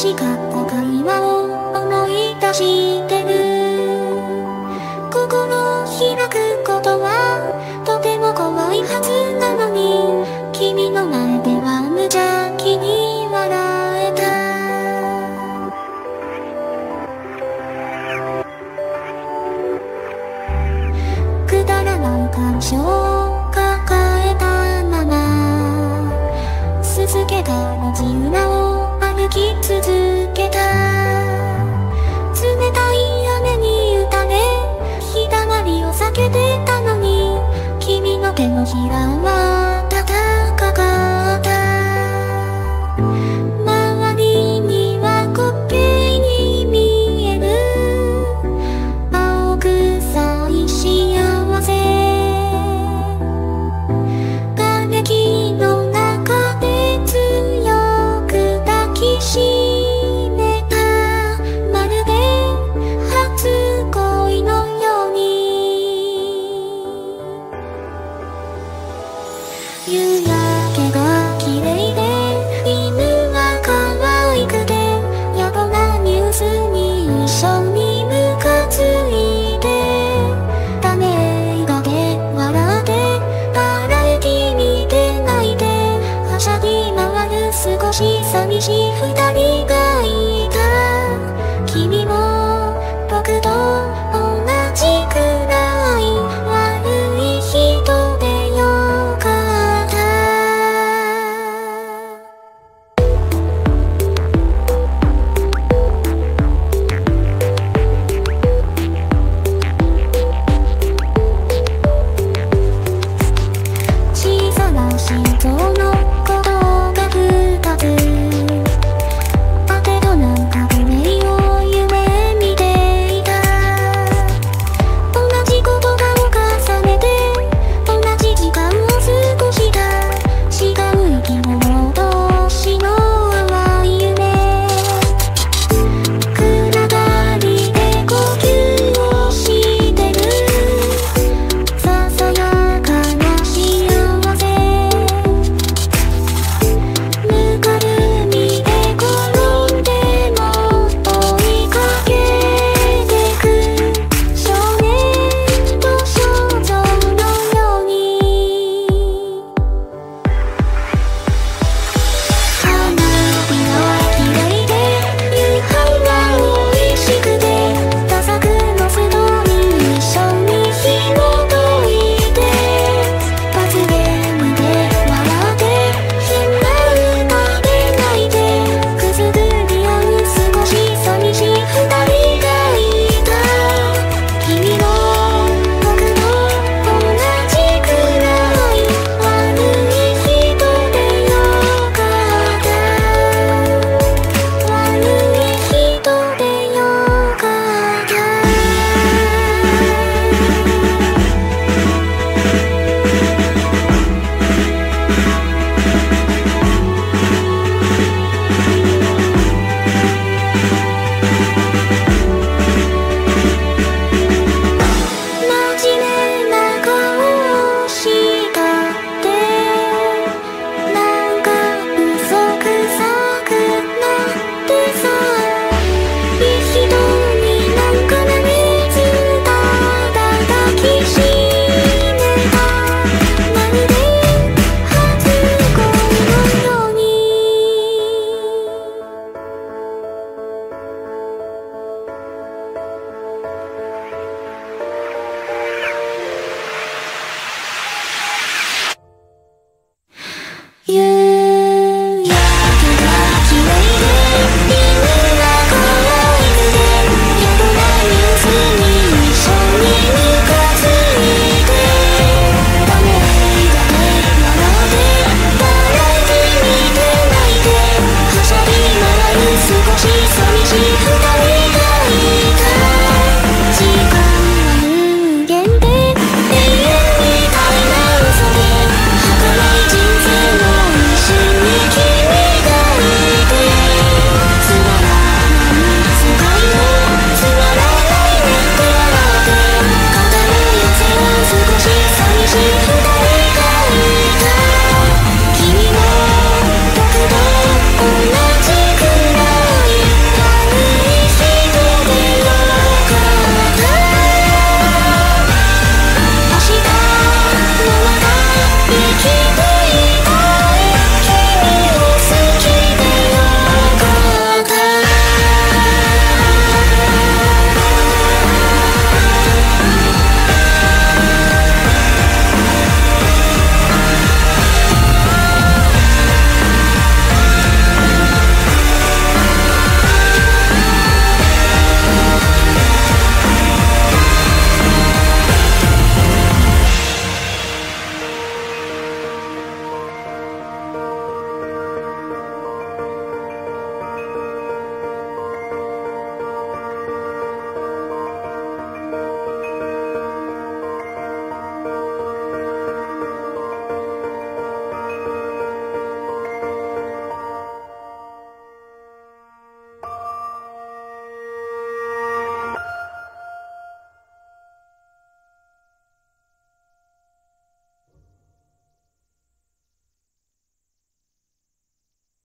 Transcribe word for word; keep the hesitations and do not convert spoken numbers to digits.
しかった会話を思い出してる。心を開くことはとても怖いはずなのに、君の前では無邪気に笑えた。くだらない感傷を抱えたまま、続けた路地裏を歩き続けた。冷たい雨に打たれ日だまりを避けてたのに、君の手のひらは暖かかった。周りには滑稽に見える青臭い幸せ。瓦礫の中で強く抱きしめた。まるで初恋のように。夕焼けが綺麗で犬は可愛くて、野暮なニュースに一緒にムカついて、種映画で笑ってバラエティ見て泣いて、はしゃぎ回る少し寂しい二人がいる。